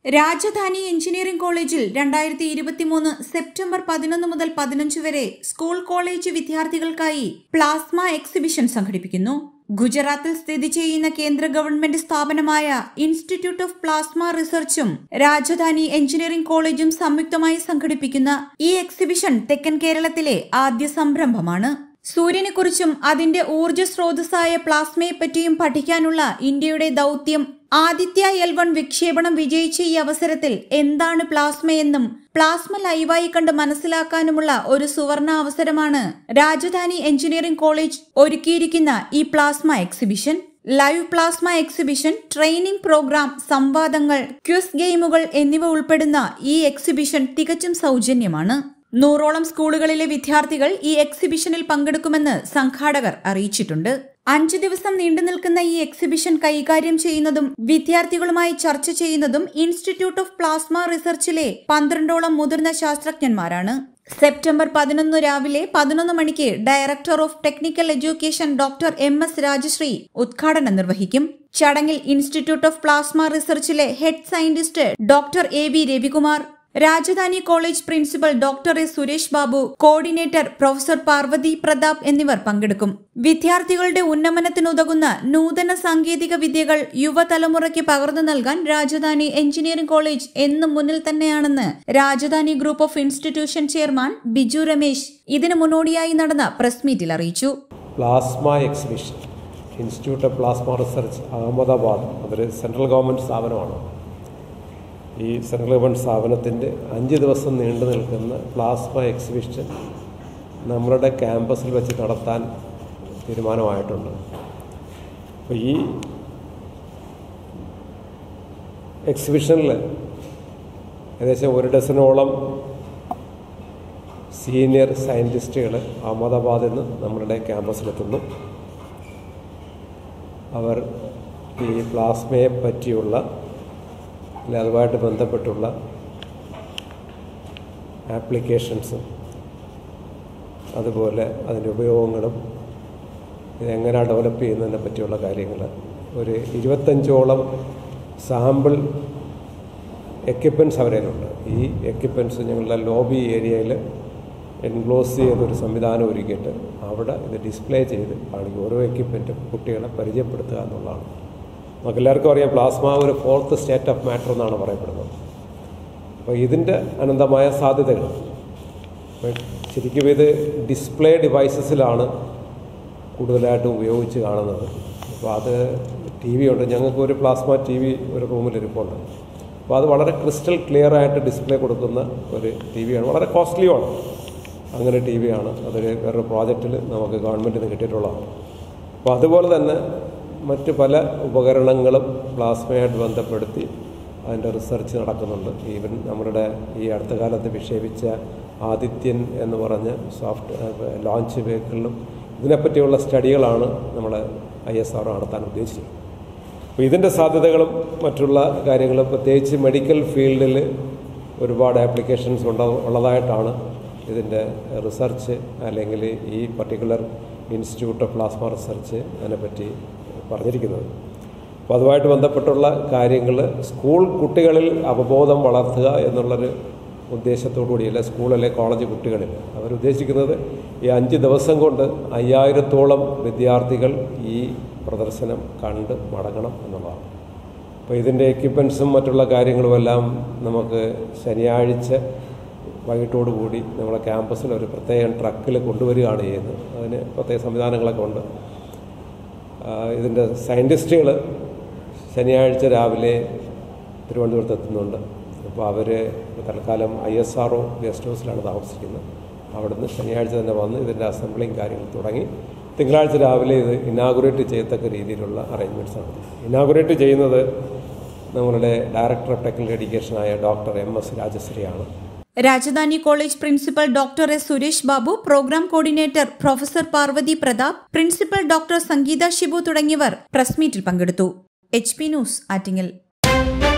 Rajdhani engineering കോളേജിൽ 2023 September 11 മുതൽ 15 വരെ സ്കൂൾ കോളേജ് വിദ്യാർത്ഥികൾക്കായി പ്ലാസ്മ എക്സിബിഷൻ സംഘടിപ്പിക്കുന്നു. ഗുജറാത്തിൽ സ്ഥിതി ചെയ്യുന്ന കേന്ദ്ര ഗവൺമെന്റ് സ്ഥാപനമായ ഇൻസ്റ്റിറ്റ്യൂട്ട് ഓഫ് പ്ലാസ്മ റിസർച്ചും രാജധാനി എഞ്ചിനീയറിംഗ് കോളേജും സംയുക്തമായി സംഘടിപ്പിക്കുന്ന ഈ എക്സിബിഷൻ തെക്കൻ കേരളത്തിലെ ആദ്യ സംരംഭമാണ്. സൂര്യനെക്കുറിച്ചും അതിന്റെ ഊർജ്ജ സ്രോതസ്സായ പ്ലാസ്മയെപ്പറ്റിയും പഠിക്കാനുള്ള ഇന്ത്യയുടെ ദൌത്യം ആദിത്യ L1 വിക്ഷേപണം വിജയിച്ച ഈ അവസരത്തിൽ എന്താണ് പ്ലാസ്മയെന്നും പ്ലാസ്മ ലൈവായി കണ്ട് മനസ്സിലാക്കാനുമുള്ള ഒരു സുവർണ അവസരമാണ് രാജധാനി എഞ്ചിനീയറിംഗ് കോളേജ് ഒരുക്കിയിരിക്കുന്ന ഈ plasma exhibition. Live plasma exhibition, training program, സംവാദങ്ങൾ, ക്വിസ് ഗെയിമുകൾ എന്നിവ ഉൾപ്പെടുന്ന ഈ എക്സിബിഷൻ തികച്ചും സൗജന്യമാണ്. 100ഓളം സ്കൂളുകളിലെ വിദ്യാർത്ഥികൾ ഈ എക്സിബിഷനിൽ പങ്കെടുക്കുമെന്ന് സംഘാടകർ അറിയിച്ചിട്ടുണ്ട്. 5 ദിവസം നീണ്ടുനിൽക്കുന്ന ഈ എക്സിബിഷൻ കൈകാര്യം ചെയ്യുന്നതും വിദ്യാർത്ഥികളുമായി ചർച്ച ചെയ്യുന്നതും ഇൻസ്റ്റിറ്റ്യൂട്ട് ഓഫ് പ്ലാസ്മ റിസർച്ചിലെ 12ഓളം മുതിർന്ന ശാസ്ത്രജ്ഞന്മാരാണ്. സെപ്റ്റംബർ 11 രാവിലെ 11 മണിക്ക് director of technical education doctor MS Rajashree ഉദ്ഘാടനം നിർവഹിക്കും. ചടങ്ങിൽ ഇൻസ്റ്റിറ്റ്യൂട്ട് ഓഫ് പ്ലാസ്മ റിസർച്ചിലെ head scientist doctor AV Ravikumar, Rajadhani college principal doctor S Suresh Babu, coordinator professor Parvathi Pratap എന്നിവർ പങ്കെടുക്കും. വിദ്യാർത്ഥികളുടെ ഉന്നമനത്തിനുതകുന്ന നൂതന സാങ്കേതിക വിദ്യകൾ യുവതലമുറയ്ക്ക് പകർന്നു നൽകാൻ രാജധാനി എഞ്ചിനീയറിംഗ് കോളേജ് എന്നും മുന്നിൽ തന്നെയാണെന്ന് Rajadhani group of institution chairman Biju Ramesh ഇതിനു മുന്നോടിയായി നടന്ന പ്രസ് മീറ്റിൽ അറിയിച്ചു. Plasma exhibition institute of plasma research Ahmedabad, അതൊരു സെൻട്രൽ ഗവൺമെൻറ് സ്ഥാപനമാണ്. ഈ സെൻട്രൽ ഗവൺമെൻറ് സ്ഥാപനത്തിൻ്റെ 5 ദിവസം നീണ്ടു നിൽക്കുന്ന പ്ലാസ്മ എക്സിബിഷൻ നമ്മളുടെ ക്യാമ്പസിൽ വെച്ച് നടത്താൻ തീരുമാനമായിട്ടുണ്ട്. അപ്പോൾ ഈ എക്സിബിഷനിൽ ഏകദേശം 1 ഡസനോളം സീനിയർ സയൻറ്റിസ്റ്റുകൾ അഹമ്മദാബാദിൽ നിന്ന് നമ്മളുടെ ക്യാമ്പസിലെത്തുന്നു. അവർ ഈ പ്ലാസ്മയെ പറ്റിയുള്ള അതുമായിട്ട് ബന്ധപ്പെട്ടുള്ള ആപ്ലിക്കേഷൻസും അതുപോലെ അതിൻ്റെ ഉപയോഗങ്ങളും ഇതെങ്ങനെയാണ് ഡെവലപ്പ് ചെയ്യുന്നതിനെ പറ്റിയുള്ള കാര്യങ്ങൾ, ഒരു 25ഓളം സാമ്പിൾ എക്യുപ്മെൻറ്റ്സ് അവരേലുണ്ട്. ഈ എക്യുപ്മെൻറ്റ്സ് ഞങ്ങളുടെ ലോബി ഏരിയയിൽ എൻക്ലോസ് ചെയ്തൊരു സംവിധാനം ഒരുക്കിയിട്ട് അവിടെ ഇത് ഡിസ്പ്ലേ ചെയ്ത് കാണിക്കും. ഓരോ എക്യുപ്മെൻറ്റും കുട്ടികളെ പരിചയപ്പെടുത്തുക എന്നുള്ളതാണ്. നമുക്കെല്ലാവർക്കും അറിയാം, പ്ലാസ്മ ഒരു 4th സ്റ്റേറ്റ് ഓഫ് മാറ്റർ എന്നാണ് പറയപ്പെടുന്നത്. അപ്പോൾ ഇതിൻ്റെ അനന്തമായ സാധ്യതകൾ ശരിക്കും ഇത് ഡിസ്പ്ലേ ഡിവൈസസിലാണ് കൂടുതലായിട്ടും ഉപയോഗിച്ച് കാണുന്നത്. അപ്പോൾ അത് TV ഉണ്ട്, ഞങ്ങൾക്കൊരു പ്ലാസ്മ TV ഒരു റൂമിലിരിപ്പുണ്ട്. അപ്പോൾ അത് വളരെ ക്രിസ്റ്റൽ ക്ലിയർ ആയിട്ട് ഡിസ്പ്ലേ കൊടുക്കുന്ന ഒരു TV ആണ്. വളരെ കോസ്റ്റ്ലിയുമാണ്. അങ്ങനെ TV ആണ്. അതൊരു വേറൊരു പ്രോജക്റ്റിൽ നമുക്ക് ഗവൺമെൻറ്റിൽ നിന്ന് കിട്ടിയിട്ടുള്ളതാണ്. അപ്പോൾ അതുപോലെ തന്നെ മറ്റ് പല ഉപകരണങ്ങളും പ്ലാസ്മയായിട്ട് ബന്ധപ്പെടുത്തി അതിൻ്റെ റിസർച്ച് നടക്കുന്നുണ്ട്. ഈവൻ നമ്മുടെ ഈ അടുത്ത കാലത്ത് വിക്ഷേപിച്ച ആദിത്യൻ എന്ന് പറഞ്ഞ ലോഞ്ച് വെഹിക്കിളിലും ഇതിനെപ്പറ്റിയുള്ള സ്റ്റഡികളാണ് നമ്മൾ ISRO നടത്താൻ ഉദ്ദേശിച്ചത്. അപ്പോൾ ഇതിൻ്റെ സാധ്യതകളും മറ്റുള്ള കാര്യങ്ങളും പ്രത്യേകിച്ച് മെഡിക്കൽ ഫീൽഡിൽ ഒരുപാട് ആപ്ലിക്കേഷൻസ് ഉള്ളതായിട്ടാണ് ഇതിൻ്റെ റിസർച്ച് അല്ലെങ്കിൽ ഈ particular institute of plasma research അതിനെപ്പറ്റി പറഞ്ഞിരിക്കുന്നത്. അപ്പോൾ അതുമായിട്ട് ബന്ധപ്പെട്ടുള്ള കാര്യങ്ങൾ സ്കൂൾ കുട്ടികളിൽ അവബോധം വളർത്തുക എന്നുള്ളൊരു ഉദ്ദേശത്തോടു കൂടിയല്ല സ്കൂളിലെ കോളേജ് കുട്ടികളിൽ അവരുദ്ദേശിക്കുന്നത് ഈ 5 ദിവസം കൊണ്ട് 5000ഓളം വിദ്യാർത്ഥികൾ ഈ പ്രദർശനം കണ്ട് മടങ്ങണം എന്നുള്ളതാണ്. അപ്പോൾ ഇതിൻ്റെ എക്യുപ്മെൻറ്റ്സും മറ്റുള്ള കാര്യങ്ങളുമെല്ലാം നമുക്ക് ശനിയാഴ്ച വൈകിട്ടോടുകൂടി നമ്മുടെ ക്യാമ്പസിൽ ഒരു പ്രത്യേകം ട്രക്കിൽ കൊണ്ടുവരികയാണ് ചെയ്യുന്നത്. അതിന് പ്രത്യേക സംവിധാനങ്ങളൊക്കെ ഉണ്ട്. ഇതിൻ്റെ സയൻറ്റിസ്റ്റുകൾ ശനിയാഴ്ച രാവിലെ തിരുവനന്തപുരത്ത് എത്തുന്നുണ്ട്. അപ്പോൾ അവർ തൽക്കാലം ISRO ഗസ്റ്റ് ഹൗസിലാണ് താമസിക്കുന്നത്. അവിടുന്ന് ശനിയാഴ്ച തന്നെ വന്ന് ഇതിൻ്റെ അസംബ്ലിങ് കാര്യങ്ങൾ തുടങ്ങി തിങ്കളാഴ്ച രാവിലെ ഇത് ഇനാഗുറേറ്റ് ചെയ്യത്തക്ക രീതിയിലുള്ള അറേഞ്ച്മെൻറ്റ്സാണ്. ഇനാഗുറേറ്റ് ചെയ്യുന്നത് നമ്മളുടെ ഡയറക്ടർ ഓഫ് ടെക്നിക്കൽ എഡ്യൂക്കേഷനായ ഡോക്ടർ MS രാജശ്രീയാണ്. Rajadhani college principal doctor S Suresh Babu, program coordinator professor Parvathi Pratap, principal doctor Sangeetha Shibu തുടങ്ങിയവർ പ്രസ് മീറ്റിൽ പങ്കെടുത്തു. HP news, Attingal.